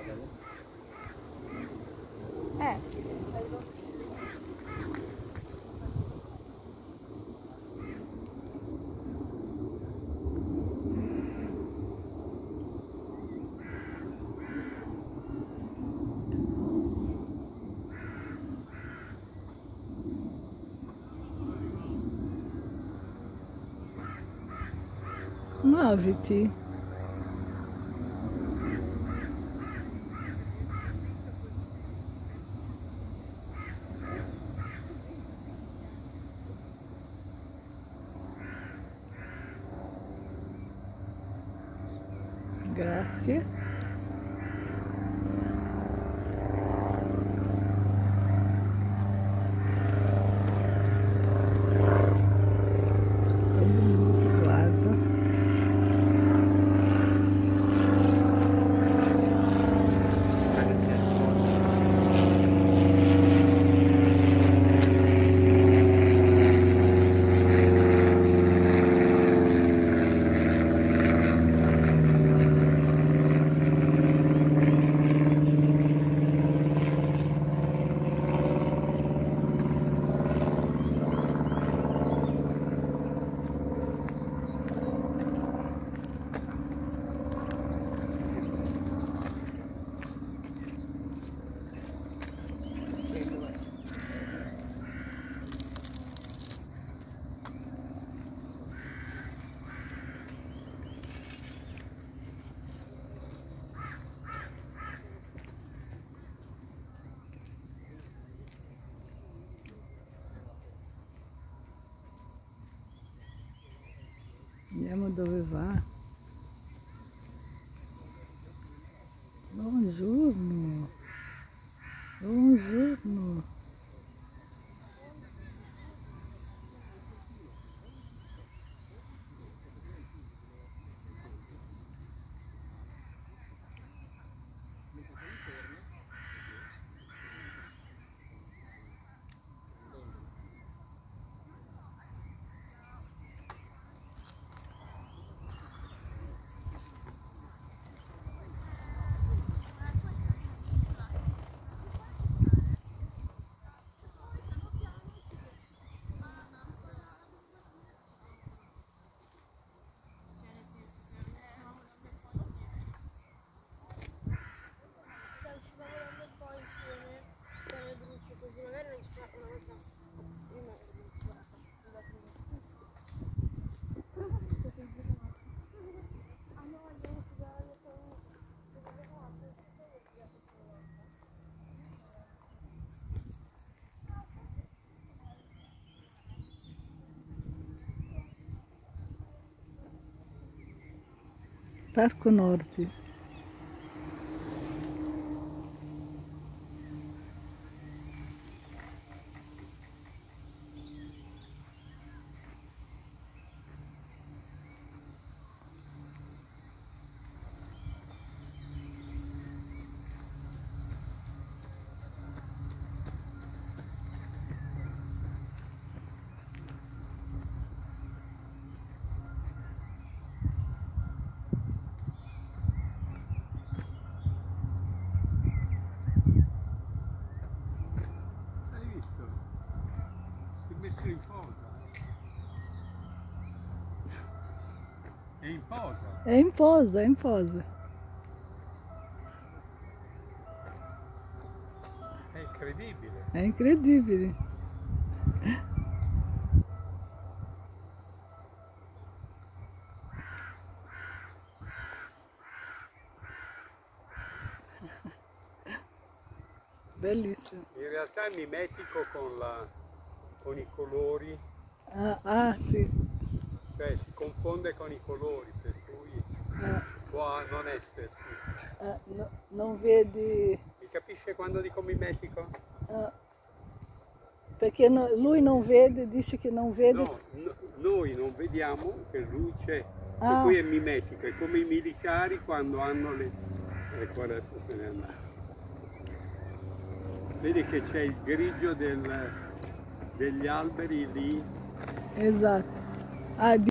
Muoviti. Grazie. Todo mundo que guarda. Andiamo dove va. Buongiorno. Buongiorno. Parco Norte. In posa. È in posa. È in posa, è in posa. È incredibile. È incredibile. Bellissimo. In realtà è mimetico con i colori. Sì. Cioè si confonde con i colori, per cui può non esserci. Non vedi... Mi capisce quando dico mimetico? Perché lui non vede, dice che non vede... No, noi non vediamo che lui c'è, per cui è mimetico, è come i militari quando hanno le... Ecco, adesso se n'è andato. Vedi che c'è il grigio degli alberi lì. Esatto.